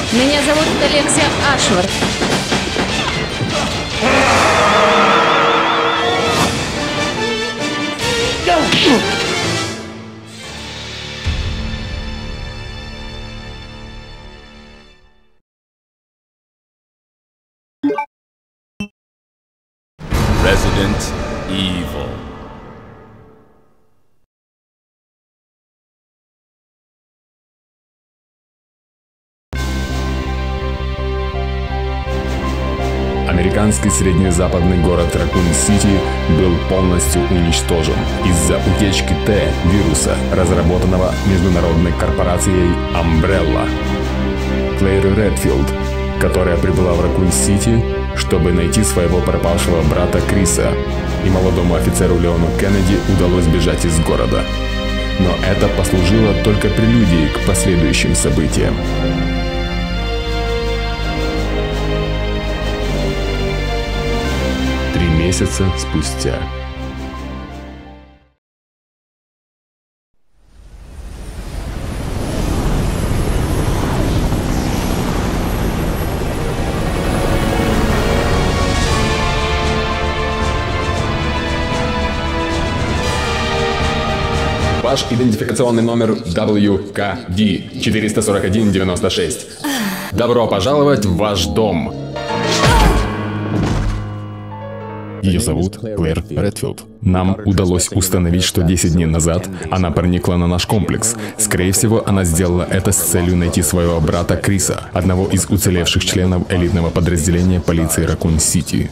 Меня зовут Алексия Ашвард. Resident Evil. Американский среднезападный город Ракун-Сити был полностью уничтожен из-за утечки Т-вируса, разработанного международной корпорацией Umbrella. Клэр Редфилд, которая прибыла в Ракун-Сити, чтобы найти своего пропавшего брата Криса, и молодому офицеру Леону Кеннеди удалось бежать из города. Но это послужило только прелюдией к последующим событиям. 3 месяца спустя. Ваш идентификационный номер WKD 44196. Добро пожаловать в ваш дом. Ее зовут Клэр Редфилд. Нам удалось установить, что 10 дней назад она проникла на наш комплекс. Скорее всего, она сделала это с целью найти своего брата Криса, одного из уцелевших членов элитного подразделения полиции Ракун-Сити.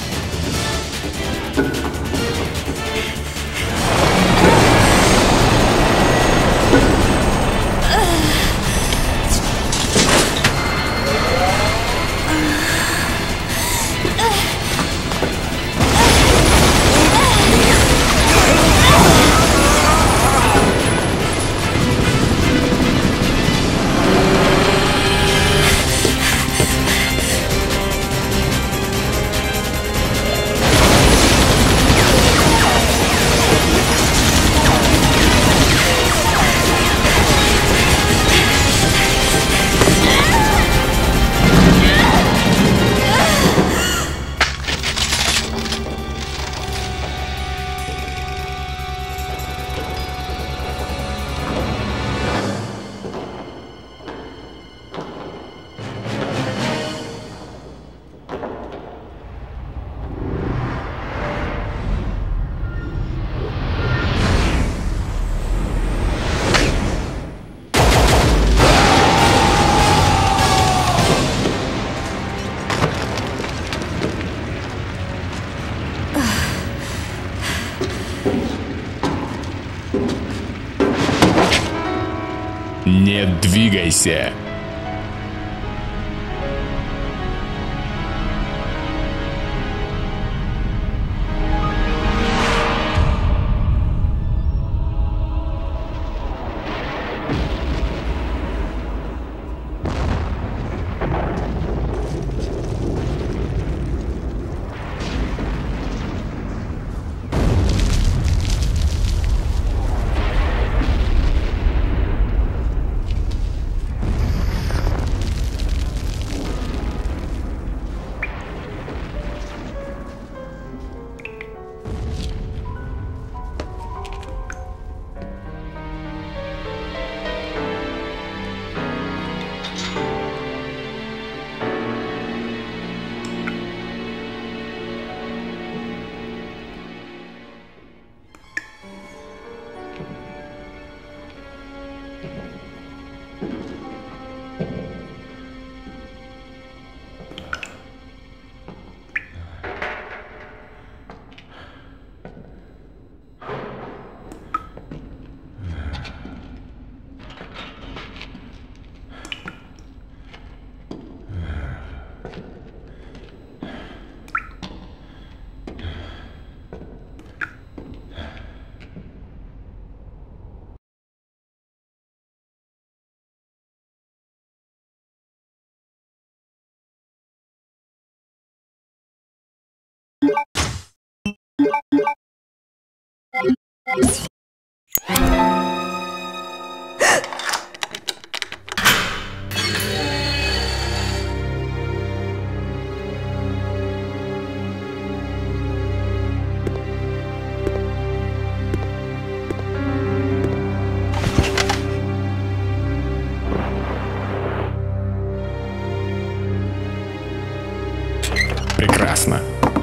Не двигайся! Прекрасно.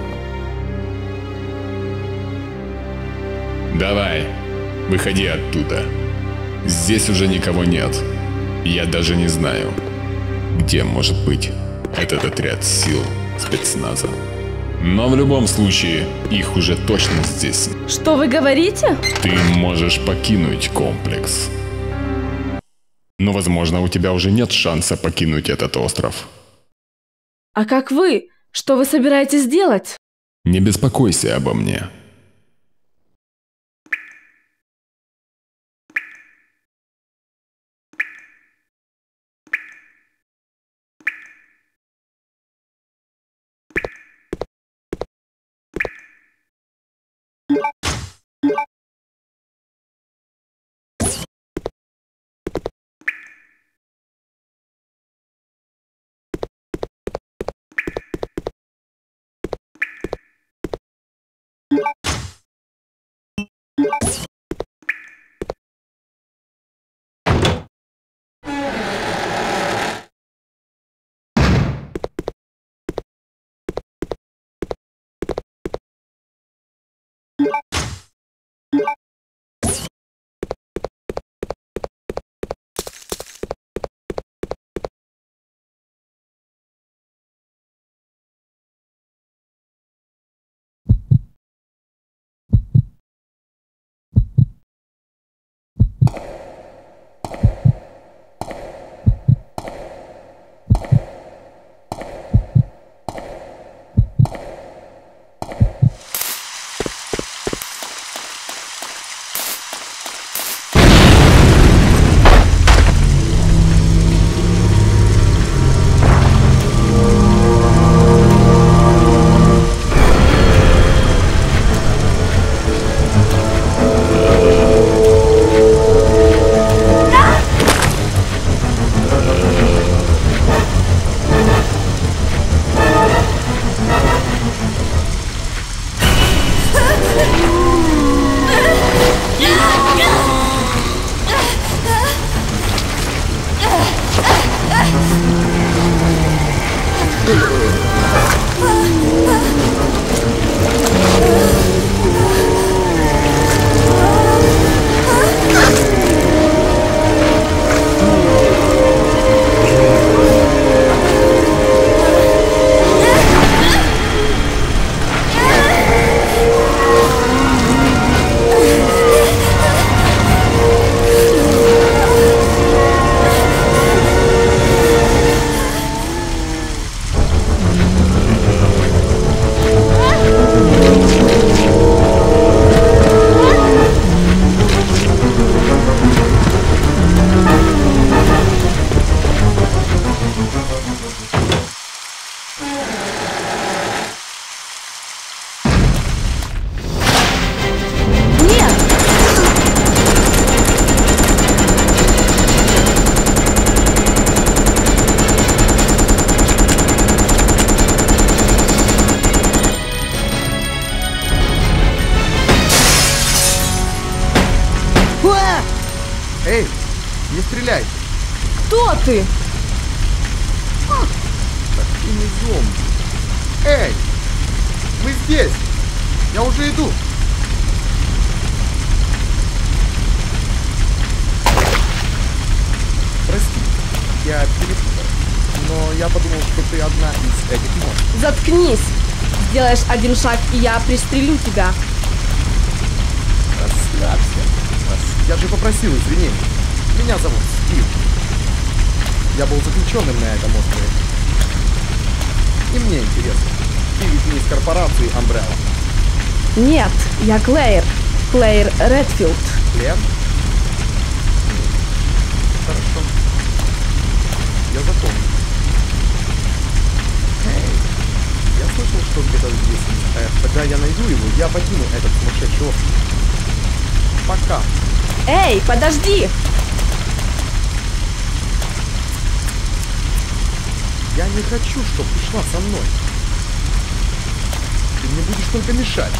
Давай, выходи оттуда. Здесь уже никого нет. Я даже не знаю, где может быть этот отряд сил спецназа. Но в любом случае, их уже точно здесь. Что вы говорите? Ты можешь покинуть комплекс. Но, возможно, у тебя уже нет шанса покинуть этот остров. А как вы? Что вы собираетесь делать? Не беспокойся обо мне. Эй, не стреляй! Кто ты? Так ты не зомби. Эй, мы здесь! Я уже иду! Прости, я перепутал. Но я подумал, что ты одна из этих монстров. Заткнись! Сделаешь один шаг, и я пристрелю тебя. Расслабься. Я же попросил извинений. Меня зовут Стив. Я был заключенным на этом острове. И мне интересно. Ты ведь не из корпорации Umbrella. Нет, я Клэйр. Клэйр Редфилд. Клэр? Хорошо. Я запомню. Эй, я слышал, что где-то здесь. Когда я найду его, я покину этот сумасшедший остров. Пока. Эй, подожди! Я не хочу, чтобы ты шла со мной. Ты мне будешь только мешать.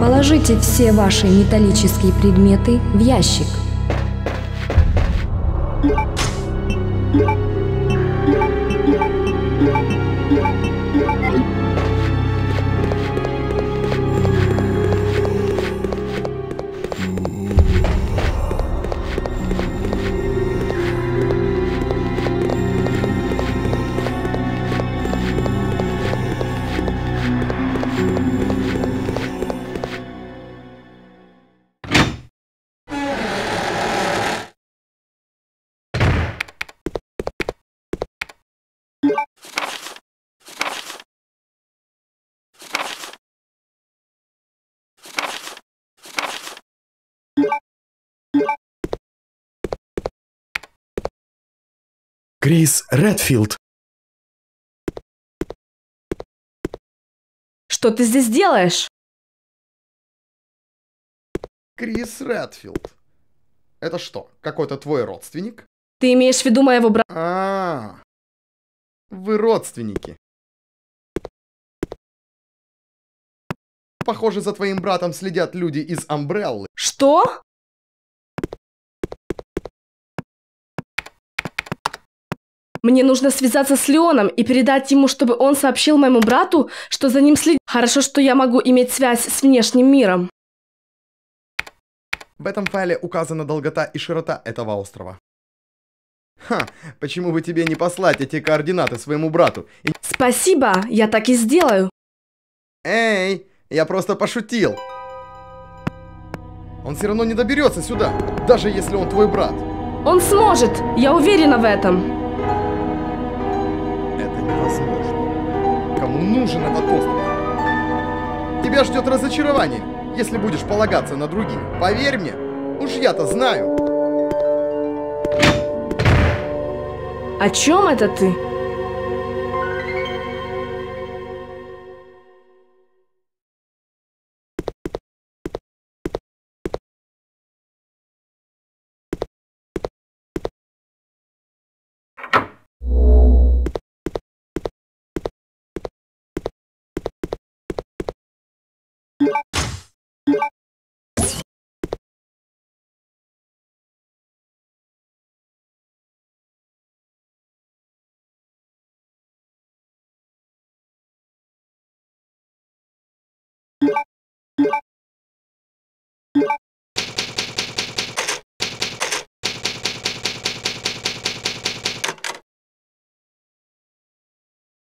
Положите все ваши металлические предметы в ящик. Крис Редфилд. Что ты здесь делаешь? Крис Редфилд. Это что, какой-то твой родственник? Ты имеешь в виду моего брата? Вы родственники. Похоже, за твоим братом следят люди из Амбреллы. Что? Мне нужно связаться с Леоном и передать ему, чтобы он сообщил моему брату, что за ним следят. Хорошо, что я могу иметь связь с внешним миром. В этом файле указана долгота и широта этого острова. Почему бы тебе не послать эти координаты своему брату? Спасибо, я так и сделаю. Эй, я просто пошутил. Он все равно не доберется сюда, даже если он твой брат. Он сможет, я уверена в этом. Это невозможно. Кому нужен этот остров? Тебя ждет разочарование, если будешь полагаться на других. Поверь мне, уж я-то знаю. О чем это ты?